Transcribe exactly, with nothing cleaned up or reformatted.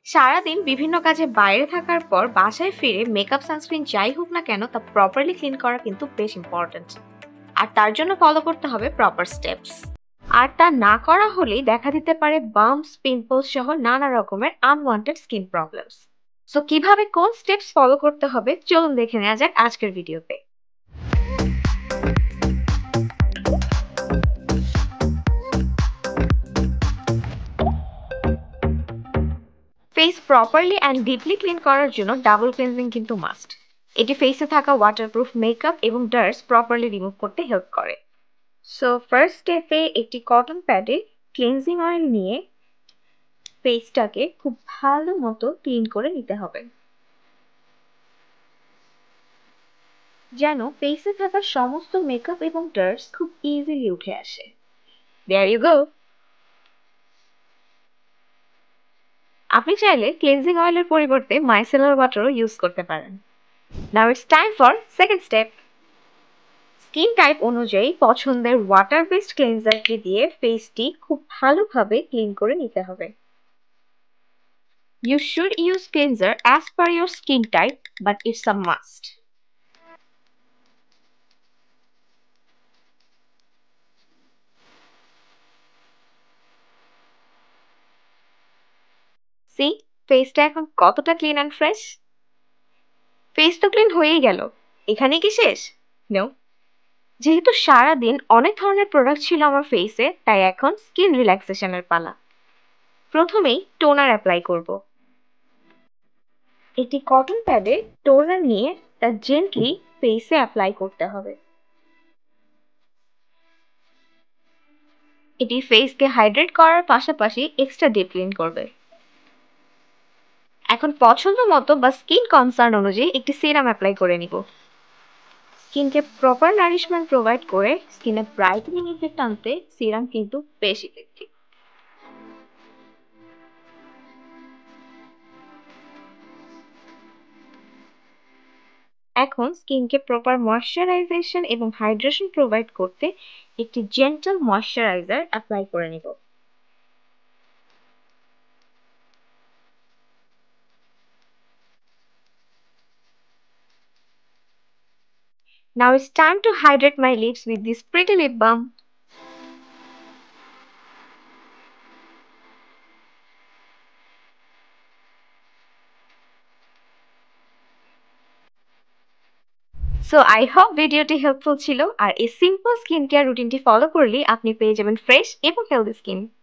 সারাদিন বিভিন্ন কাজে বাইরে থাকার পর বাসায় ফিরে মেকআপ সানস্ক্রিন যাই হোক না কেন তা প্রপারলি ক্লিন করা কিন্তু বেশ ইম্পর্ট্যান্ট। আর তার জন্য ফলো করতে হবে প্রপার স্টেপস। আর তা না করা হলেই দেখা দিতে পারে বাম্পস, পিম্পলস সহ নানা রকমের আনওয়ান্টেড স্কিন প্রবলেমস। সো কিভাবে কোন স্টেপস ফলো করতে হবে চলুন দেখে নেওয়া যাক আজকের ভিডিওতে। Face properly and deeply clean করার জন্য ডাবল ক্লিনজিং কিন্তু মাস্ট। এটি ফেসে থাকা ওয়াটারপ্রুফ মেকআপ এবং ডাস্ট প্রপারলি রিমুভ করতে হেল্প করে। সো ফার্স্ট স্টেপে একটি কটন প্যাডে ক্লিনজিং অয়েল নিয়ে ফেসটাকে খুব ভালো মতো ক্লিন করে নিতে হবে, যেন ফেসে থাকা সমস্ত মেকআপ এবং ডাস্ট খুব ইজিলি উঠে আসে। There you go. আপনি চাইলে ক্লিনজিং অয়েলের পরিবর্তে মাইসেলার ওয়াটারও ইউজ করতে পারেন। Now it's time for second step. Skin type অনুযায়ী পছন্দের ওয়াটার বেসড ক্লিনজারকে দিয়ে ফেসটি খুব ভালোভাবে ক্লিন করে নিতে হবে। You should use cleanser as per your skin type, but it's a must. See, ফেসটা এখন কতটা ক্লিন অ্যান্ড ফ্রেশ। ফেস তো ক্লিন হয়েই গেল, এখানেই কি শেষ? নো। যেহেতু সারাদিন অনেক ধরনের প্রোডাক্ট ছিল আমার ফেসে, তাই এখন স্কিন রিল্যাক্সেশনের পালা। প্রথমেই টোনার অ্যাপ্লাই করব। একটি কটন প্যাডে টোনার নিয়ে তা জেন্টলি ফেসে অ্যাপ্লাই করতে হবে। এটি ফেসকে হাইড্রেট করার পাশাপাশি এক্সট্রা ডিপ ক্লিন করবে। এখন পছন্দ মতো বা স্কিন কনসার্ন অনুযায়ী একটি সিরাম অ্যাপ্লাই করে নিব। স্কিনকে প্রপার নারিশমেন্ট প্রোভাইড করে স্কিনে ব্রাইটেনিং ইফেক্ট আনতে সিরাম কিন্তু বেশ ইফেক্টিভ। এখন স্কিনকে প্রপার ময়শ্চারাইজেশন এবং হাইড্রেশন প্রোভাইড করতে একটি জেন্টল ময়শ্চারাইজার অ্যাপ্লাই করে নিব। Now it's time to hydrate my lips with this pretty lip balm. So I hope ভিডিওটি হেল্পফুল ছিল। আর এই সিম্পল স্কিন কেয়ার রুটিনটি ফলো করলেই আপনি পেয়ে যাবেন ফ্রেশ এবং হেলদি স্কিন।